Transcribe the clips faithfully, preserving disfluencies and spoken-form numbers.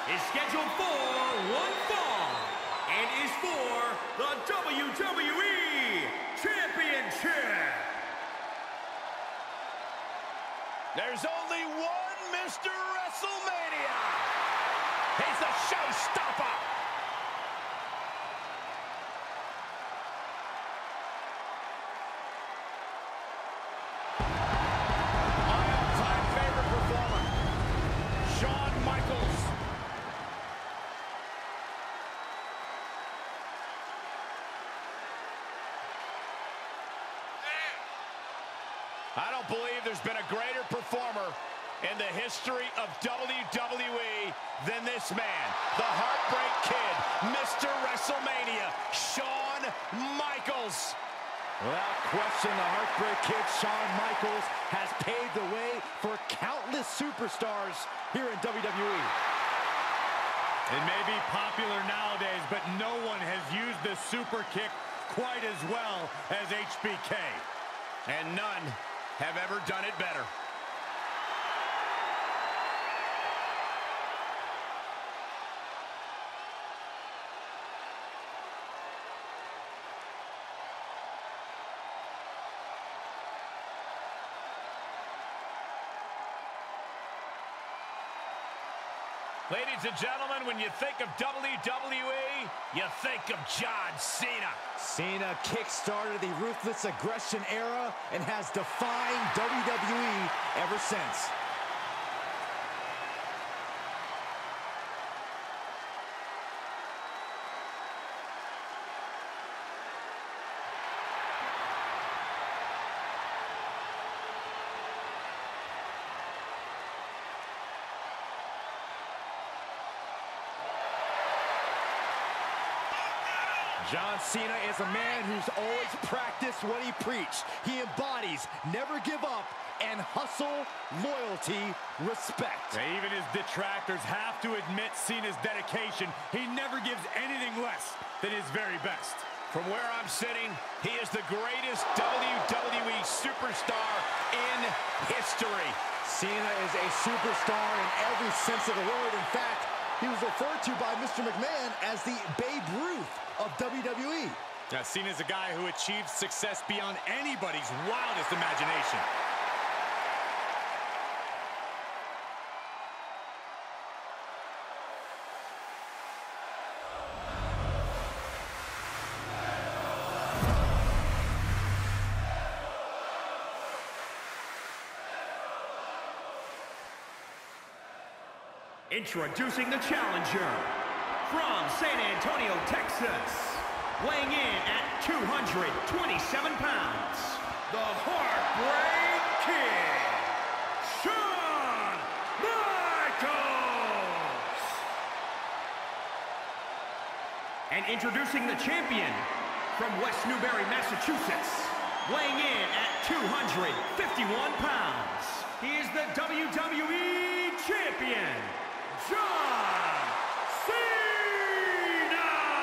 is scheduled for one fall and is for the W W E Championship. There's only one Mister WrestleMania. He's the showstopper. My all-time favorite performer, Shawn Michaels. I don't believe there's been a greater performer in the history of W W E than this man, the Heartbreak Kid, Mister WrestleMania, Shawn Michaels. Without question, the Heartbreak Kid, Shawn Michaels, has paved the way for countless superstars here in W W E. It may be popular nowadays, but no one has used the super kick quite as well as H B K. And none have ever done it better. Ladies and gentlemen, when you think of W W E, you think of John Cena. Cena kick-started the Ruthless Aggression era and has defined W W E ever since. John Cena is a man who's always practiced what he preached. He embodies never give up and hustle, loyalty, respect. Yeah, even his detractors have to admit Cena's dedication. He never gives anything less than his very best. From where I'm sitting, he is the greatest W W E superstar in history. Cena is a superstar in every sense of the word. In fact, he was referred to by Mister McMahon as the Babe Ruth of W W E. Now, Cena's a guy who achieved success beyond anybody's wildest imagination. Introducing the challenger from San Antonio, Texas, weighing in at two hundred twenty-seven pounds, the Heartbreak Kid, Shawn Michaels. And introducing the champion from West Newbury, Massachusetts, weighing in at two hundred fifty-one pounds, he is the W W E champion, John Cena!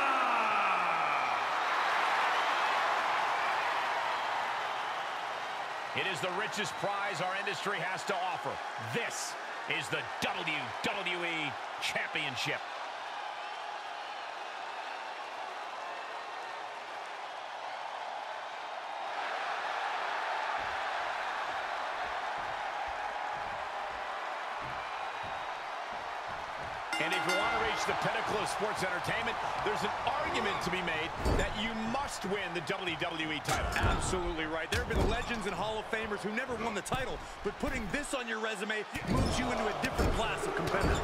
It is the richest prize our industry has to offer. This is the W W E Championship. And if you want to reach the pinnacle of sports entertainment, there's an argument to be made that you must win the W W E title. Absolutely right. There have been legends and Hall of Famers who never won the title, but putting this on your resume moves you into a different class of competitor.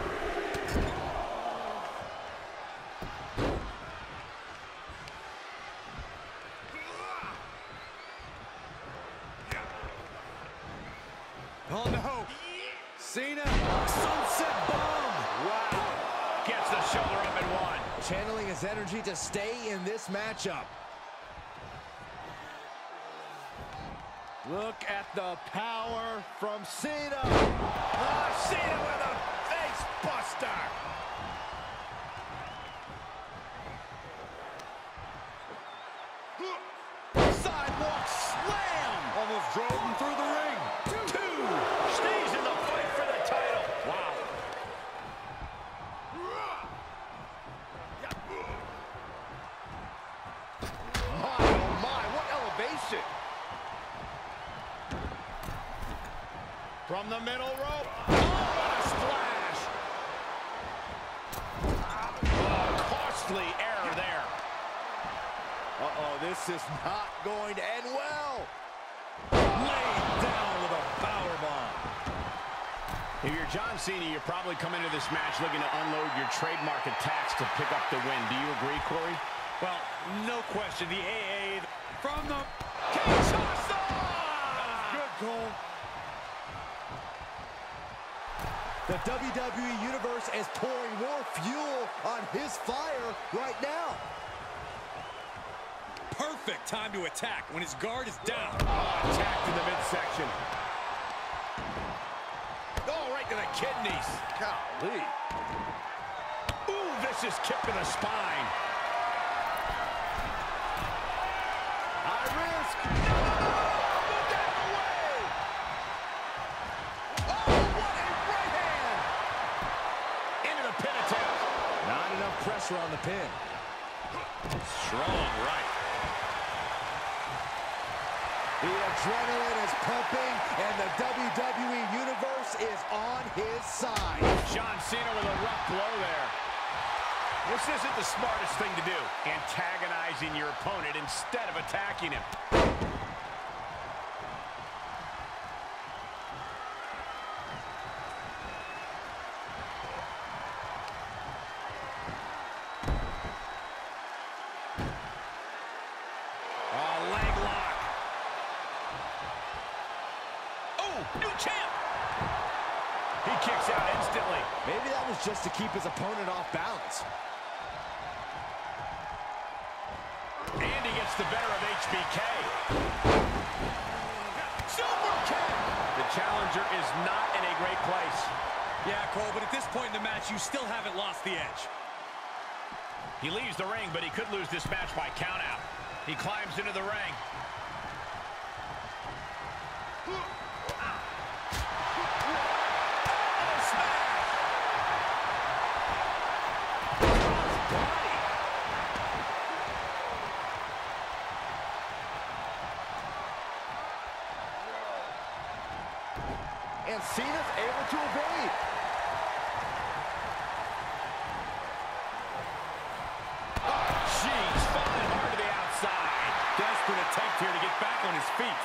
Oh no! Cena, sunset bomb! Wow! Gets the shoulder up and one. Channeling his energy to stay in this matchup. Look at the power from Cena. Oh, Cena with a face buster. Sidewalk slam. Almost drove him through the ring. Two. Stays in the fight for the title. Wow. From the middle rope. Oh, what a splash. Oh, costly error there. Uh-oh, this is not going to end well. Laid down with a powerbomb. If you're John Cena, you're probably coming into this match looking to unload your trademark attacks to pick up the win. Do you agree, Corey? Well, no question. The A A from the... Kinshasa! That was good, Cole. The W W E Universe is pouring more fuel on his fire right now. Perfect time to attack when his guard is down. Oh, attacked in the midsection. Oh, right to the kidneys. Golly. Ooh, vicious kick to the spine. High risk. Look out of the way. Oh, what a right hand. Into the pin attempt. Not enough pressure on the pin. Strong right. The adrenaline is pumping, and the W W E Universe is on his side. John Cena with a rough blow there. This isn't the smartest thing to do, antagonizing your opponent instead of attacking him. Oh, leg lock. Oh, new champ. He kicks out instantly. Maybe that was just to keep his opponent off balance. And he gets the better of H B K. Super kick! The challenger is not in a great place. Yeah, Cole, but at this point in the match, you still haven't lost the edge. He leaves the ring, but he could lose this match by countout. He climbs into the ring. And Cena's able to evade. Oh, jeez, falling hard to the outside. Desperate attempt here to get back on his feet.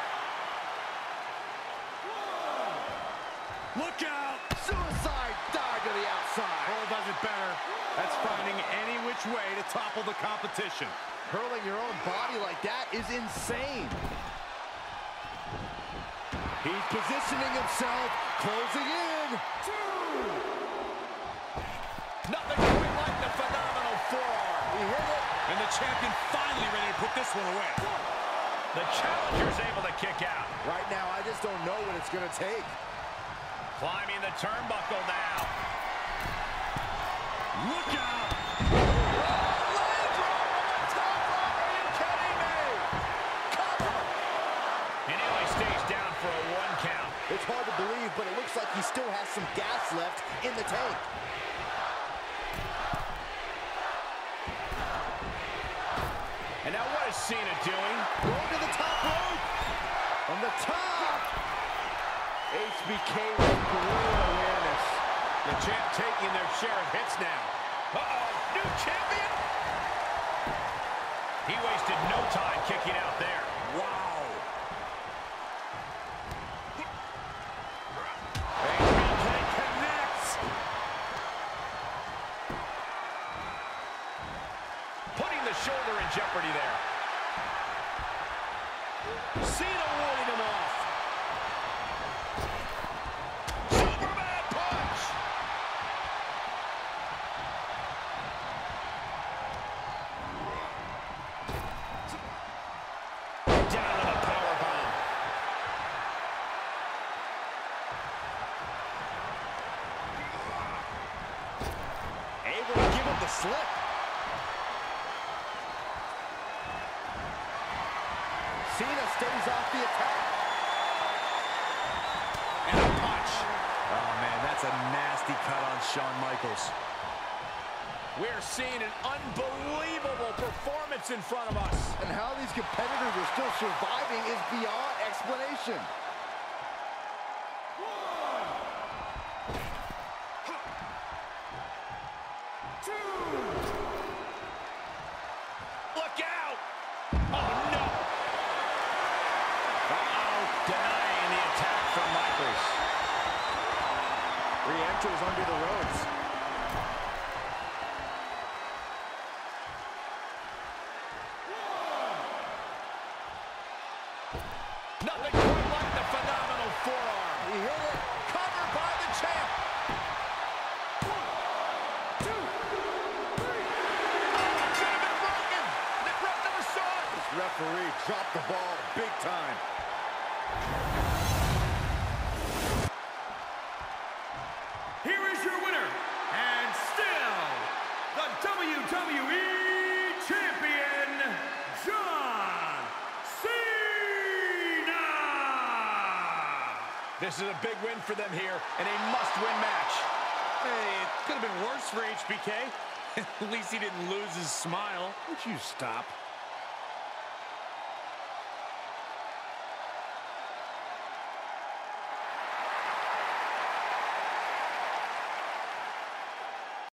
Look out! Suicide dive to the outside. Cole does it better. That's finding any which way to topple the competition. Hurling your own body like that is insane. He's positioning himself, closing in. Two. Nothing quite like the phenomenal forearm. He hit it. And the champion finally ready to put this one away. The challenger's able to kick out. Right now, I just don't know what it's going to take. Climbing the turnbuckle now. Look out! It's hard to believe, but it looks like he still has some gas left in the tank. And now what is Cena doing? Going to the top rope. From the top. H B K with great awareness. The champ taking their share of hits now. Uh-oh, new champion! He wasted no time kicking out there. Wow. Shoulder in jeopardy there. Cena warding him off. Superman punch. Down with a powerbomb. Able to give him the slip. Cena stays off the attack. And a punch. Oh, man, that's a nasty cut on Shawn Michaels. We're seeing an unbelievable performance in front of us. And how these competitors are still surviving is beyond explanation. Look out! Oh, no! Uh-oh, denying the attack from Michaels. Re-enters under the ropes. Nothing quite like the phenomenal forearm. He hit it. Covered by the champ. One, two, three. Oh, it should have been broken. The ref never saw it. This referee dropped the ball big time. Here is your winner, and still the W W E Champion, John Cena! This is a big win for them here, and a must-win match. Hey, it could have been worse for H B K. At least he didn't lose his smile. Would you stop?